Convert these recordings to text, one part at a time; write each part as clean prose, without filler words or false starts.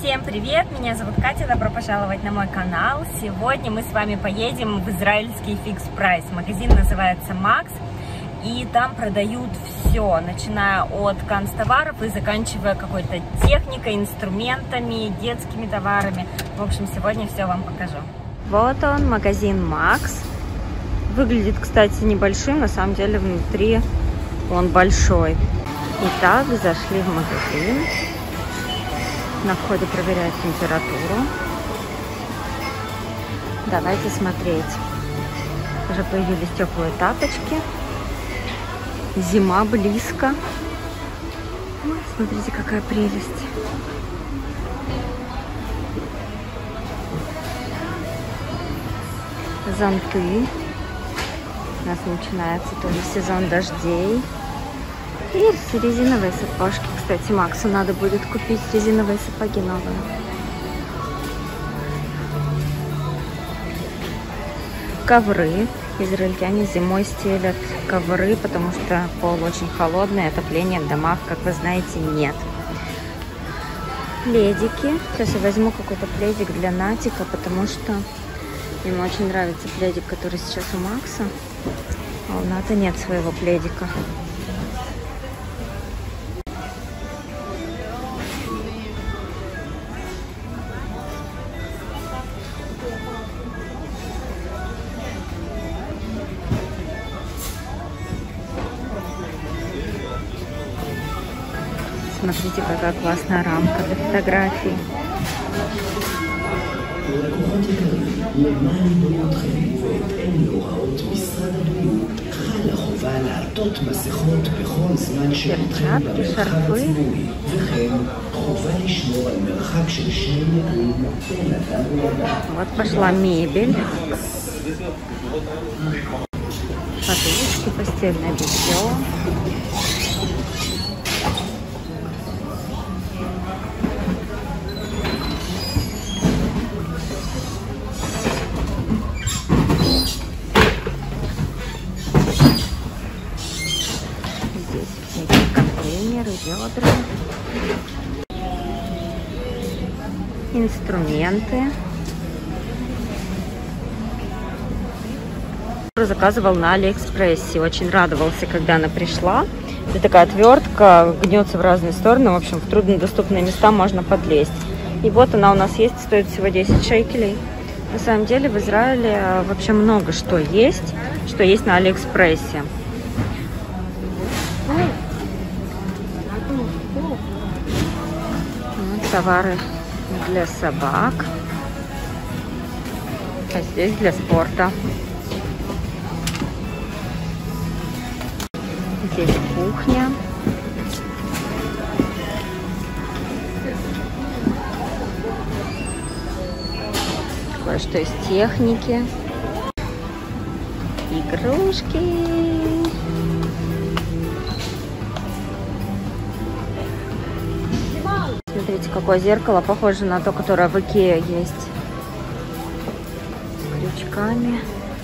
Всем привет! Меня зовут Катя, добро пожаловать на мой канал. Сегодня мы с вами поедем в израильский Fix Price. Магазин называется Max, и там продают все, начиная от канцтоваров и заканчивая какой-то техникой, инструментами, детскими товарами. В общем, сегодня все вам покажу. Вот он, магазин Max. Выглядит, кстати, небольшим, на самом деле внутри он большой. Итак, зашли в магазин. На входе проверяют температуру. Давайте смотреть. Уже появились теплые тапочки. Зима близко. Смотрите, какая прелесть. Зонты. У нас начинается тоже сезон дождей. И резиновые сапожки. Кстати, Максу надо будет купить резиновые сапоги новые. Ковры. Израильтяне зимой стелят ковры, потому что пол очень холодный, отопления в домах, как вы знаете, нет. Пледики. Сейчас я возьму какой-то пледик для Натика, потому что ему очень нравится пледик, который сейчас у Макса. А у Ната нет своего пледика. Смотрите, какая классная рамка для фотографий. Перчатки, шарфы. Вот пошла мебель. Подушки, постельное белье. Ведра, инструменты. Заказывал на Алиэкспрессе, очень радовался, когда она пришла. Это такая отвертка, гнется в разные стороны, в общем, в труднодоступные места можно подлезть. И вот она у нас есть, стоит всего 10 шекелей. На самом деле в Израиле вообще много что есть на Алиэкспрессе. Товары для собак, а здесь для спорта. Здесь кухня. Кое-что из техники. Игрушки. Смотрите, какое зеркало, похоже на то, которое в Икее есть. С крючками.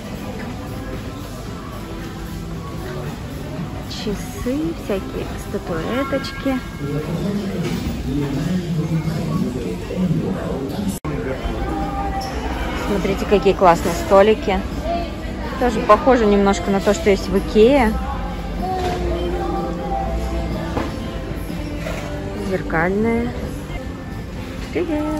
Часы, всякие статуэточки. Смотрите, какие классные столики. Тоже похоже немножко на то, что есть в Икее. Зеркальные. Привет.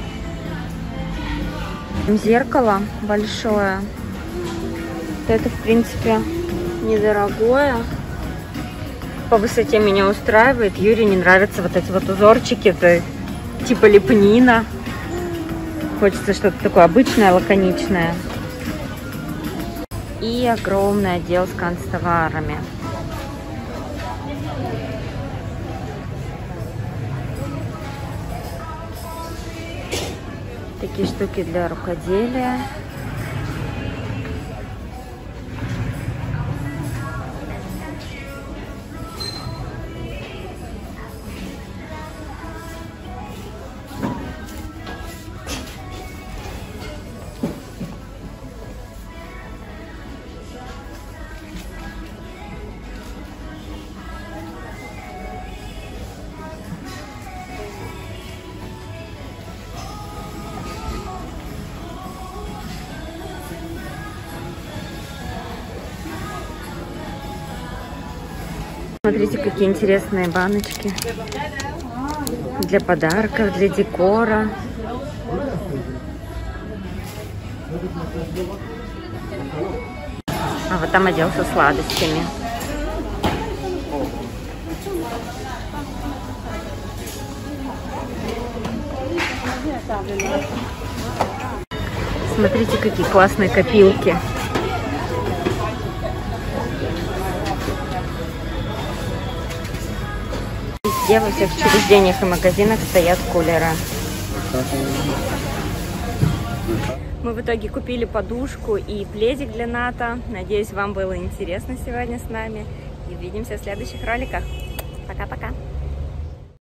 Зеркало большое. Это, в принципе, недорогое. По высоте меня устраивает. Юре не нравятся вот эти вот узорчики. Это типа лепнина. Хочется что-то такое обычное, лаконичное. И огромный отдел с канцтоварами. Такие штуки для рукоделия. Смотрите, какие интересные баночки для подарков, для декора. А вот там отдел со сладостями. Смотрите, какие классные копилки. Везде, во всех учреждениях и магазинах стоят кулеры. Мы в итоге купили подушку и пледик для Ната. Надеюсь, вам было интересно сегодня с нами. И увидимся в следующих роликах. Пока-пока!